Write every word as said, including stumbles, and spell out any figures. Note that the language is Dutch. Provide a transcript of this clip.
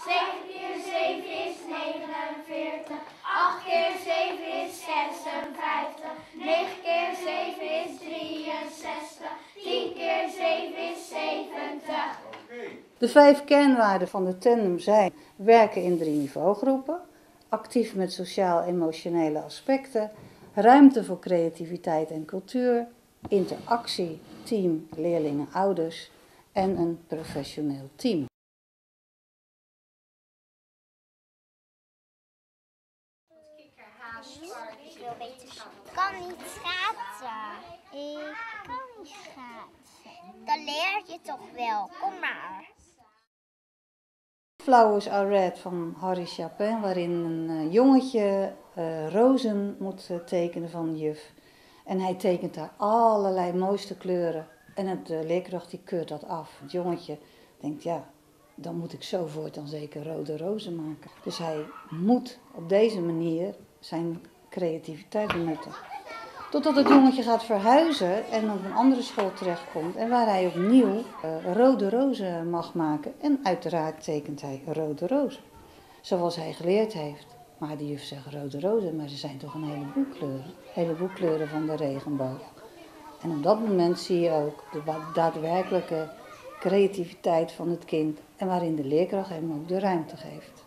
zeven keer zeven is negenenveertig. acht keer zeven is zesenvijftig. negen keer zeven is drieënzestig. tien keer zeven is zeventig. De vijf kernwaarden van de tandem zijn werken in drie niveaugroepen, actief met sociaal-emotionele aspecten, ruimte voor creativiteit en cultuur, interactie, team, leerlingen, ouders en een professioneel team. Ik kan niet schaatsen. Ik kan niet schaatsen. Dan leer je toch wel. Kom maar. Flowers Are Red van Harry Chapin, waarin een uh, jongetje uh, rozen moet uh, tekenen van de juf. En hij tekent daar allerlei mooiste kleuren. En het uh, leerkracht die keurt dat af. Het jongetje denkt, ja, dan moet ik zo voortaan zeker rode rozen maken. Dus hij moet op deze manier zijn creativiteit benutten. Totdat het jongetje gaat verhuizen en op een andere school terechtkomt en waar hij opnieuw uh, rode rozen mag maken. En uiteraard tekent hij rode rozen, zoals hij geleerd heeft. Maar de juf zegt rode rozen, maar ze zijn toch een heleboel kleuren. Een heleboel kleuren van de regenboog. En op dat moment zie je ook de daadwerkelijke creativiteit van het kind en waarin de leerkracht hem ook de ruimte geeft.